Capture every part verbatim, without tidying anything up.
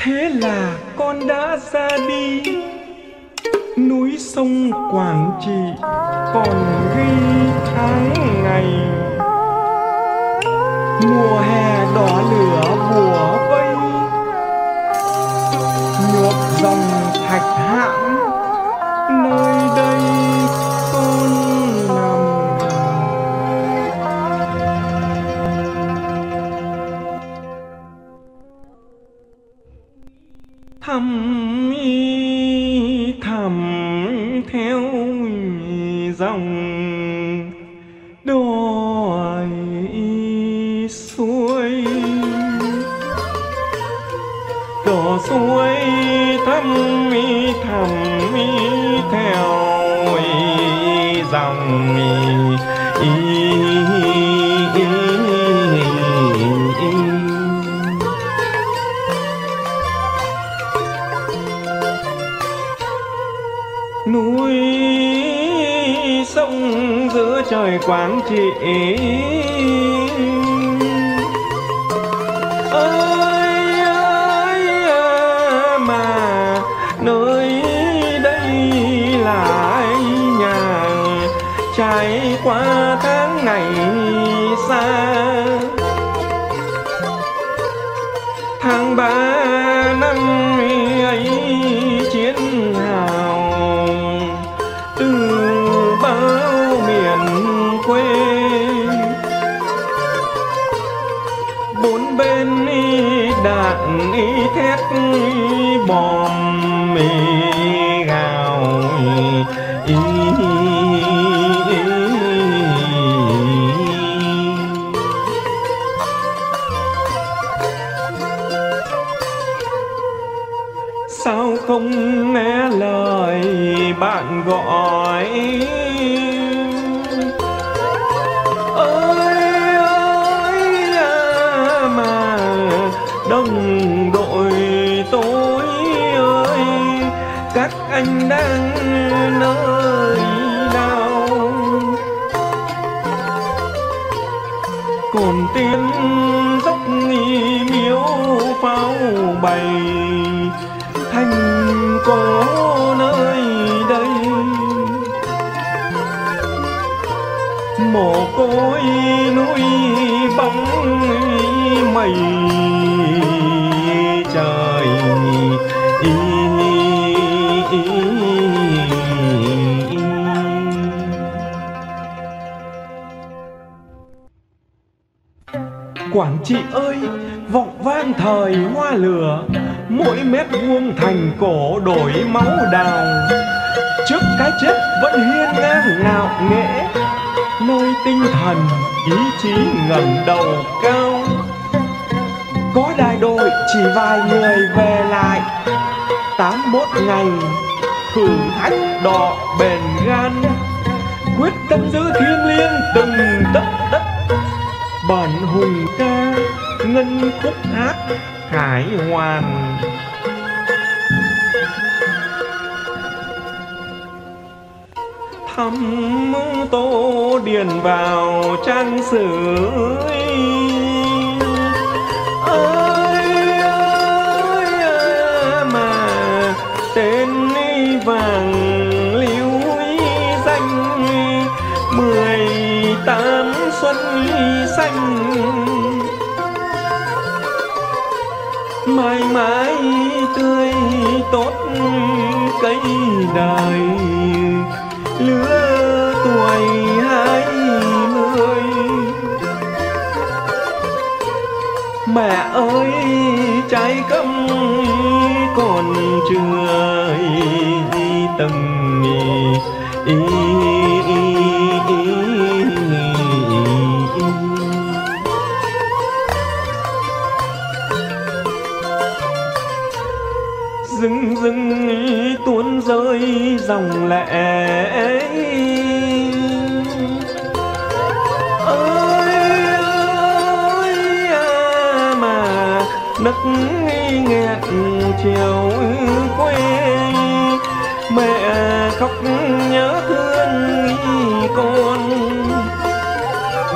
Thế là con đã ra đi, núi sông Quảng Trị còn ghi tháng ngày. Mùa hè đỏ lửa bùa vây, nhuộm dòng thạch hãn, nơi đây con nằm. Thăm y thầm theo dòng đồi suối, đò suối thăm y thầm y theo dòng y, y, y, y. Núi sông giữa trời Quảng Trị ơi ơi à, mà nơi đây là nhà trải qua tháng ngày xa. Tháng ba năm ấy chiến hào từ bao miền quê, bốn bên đạn thét bom gào. Ý, sao không nghe lời bạn gọi ơi ơi à, mà đồng đội tôi ơi, các anh đang nơi nào? Còn tiếng dốc miếu pháo bày thành có nơi đây, mồ côi núi bóng mây trời. Ý, ý, ý. Quảng Trị ơi, vọng vang thời hoa lửa, mỗi mét vuông thành cổ đổi máu đào. Trước cái chết vẫn hiên ngang ngạo nghễ, nơi tinh thần ý chí ngẩng đầu cao. Có đại đội chỉ vài người về lại, tám mốt ngày thử thách đọ bền gan, quyết tâm giữ thiêng liêng từng tấc đất. Bản hùng ca ngân khúc hát khải hoàn, thăm tô điền vào trang sử ơi ơi à, mà tên vàng lưu danh mười tám xuân xanh, mãi mãi tươi tốt cây đời lứa tuổi hai mươi. Mẹ ơi trái câm còn chưa từng ý, ý, ý, ý. Dưng dưng tuôn rơi dòng lệ ơi ơi à, mà nấc nghẹn chiều quê. Mẹ khóc nhớ thương con,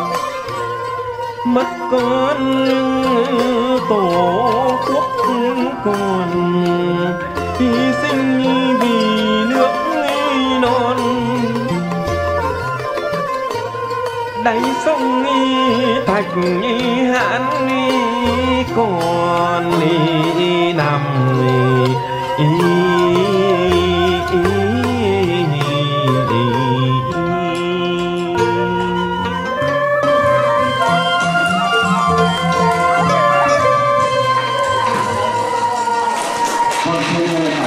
mất con tổ quốc còn hy sinh vì nước non. Đáy sông Thạch Hãn còn nằm Vâng,